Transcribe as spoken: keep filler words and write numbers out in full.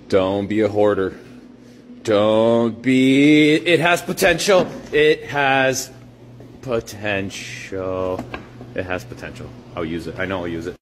Don't be a hoarder. Don't be... It has potential. It has potential. It has potential. I'll use it. I know I'll use it.